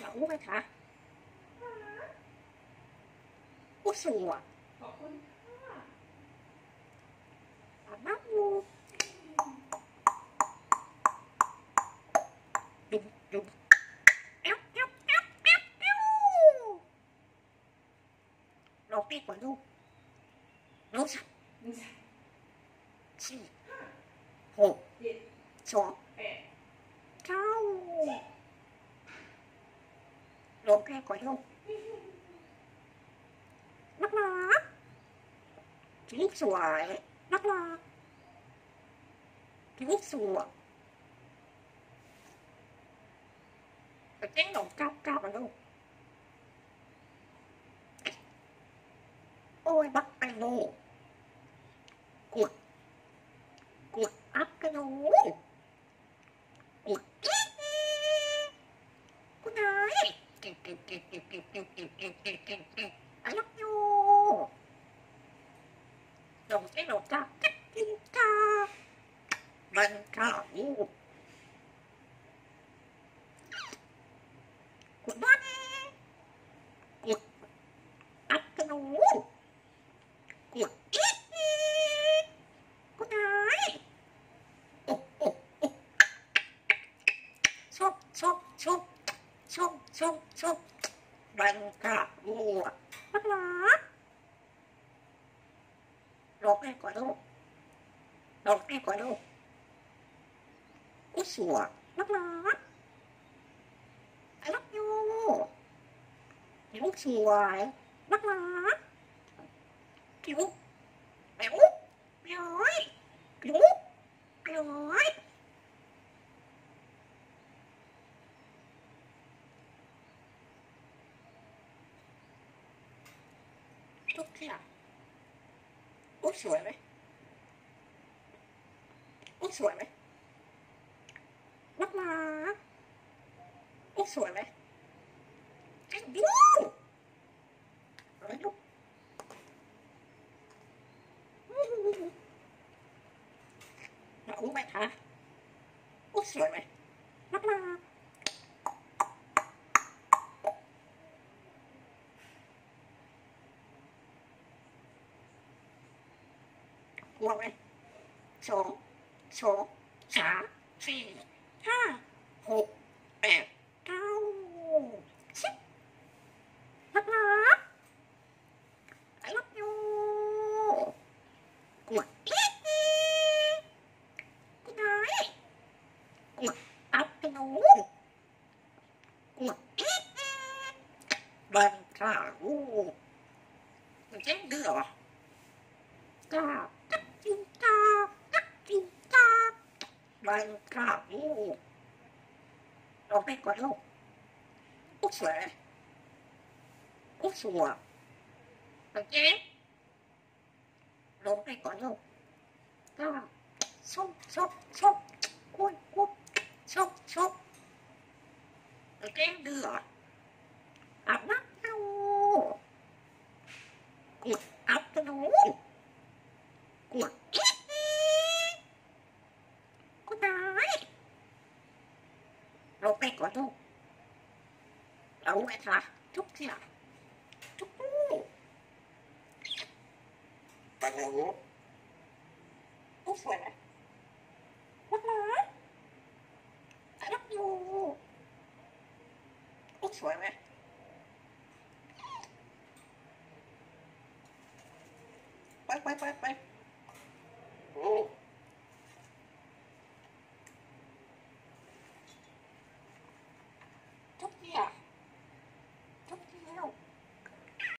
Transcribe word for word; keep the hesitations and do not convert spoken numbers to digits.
รู้ไหมคะอุสัวขอบคุณค่ะอาบน้ำอยู่ดุมดุมเอ้าเอ้าเอ้าเอ้าเอ้าลองปีกก่อนดูรู้สักหนึ่งสี่หกเจ็ดสองแปดเก้าลงแค่ก่อนดูนักรักชีวิตสวยนักรักชีวิตสวยแต่เจ๊งหลงก้าวก้าวกันดูโอ้ยบักไปโน่กดกดอัพกันดูกดกูนายเก่งเก่งเก่งเก่งเก่งเก่งเก่งเก่งเก่งเก่งเก่งไอ้ลักยูลงเจ๊งหลงก้าวกัดกินกาบันข้าวกดบ้านกดอัพกันดูกดกูนายโอ้โอ้โอ้ชกชกชกชกชกชกบันข้าววัวนักรักลงให้ก่อนดูลงให้ก่อนดูกูสัวนักรักไอ้ลักยูลูกสวยนักรักผิวแมวแมวผิวแมวทุกที่อ่ะอุ๊ยสวยไหมอุ๊ยสวยไหมนักรักอุ๊ยสวยไหมไอ้ดูอะไรลูกรู้ไหมคะอุ๊ยสวยไหมนักรักกลัวไหมสองสองสามสี่ห้าหกแปดเก้าสิบนักรักไอ้ลักยูกดอีกกูนายกดอัพกันดูกดอีกบันข้าวมันเจ๊งดื้อเหรอกากักจิงกากักจิงกาบันข้าวลองไปก่อนลูกอุ๊ยสวยอุ๊ยสวยมันเจ๊งลงไปก่อนลูกกาซุบซุบซุบกุ๊ยกุ๊บซุบซุบมันเจ๊งดื้อเหรออาบน้ำเอากดอัพกันดูกดอีกกูนายลงไปก่อนลูกเอาไว้ค่ะทุกอย่างทุกลูกไปเลยลูกสวยไหมรักนะรักอยู่ลูกสวยไหมไปไปไปไปโอ้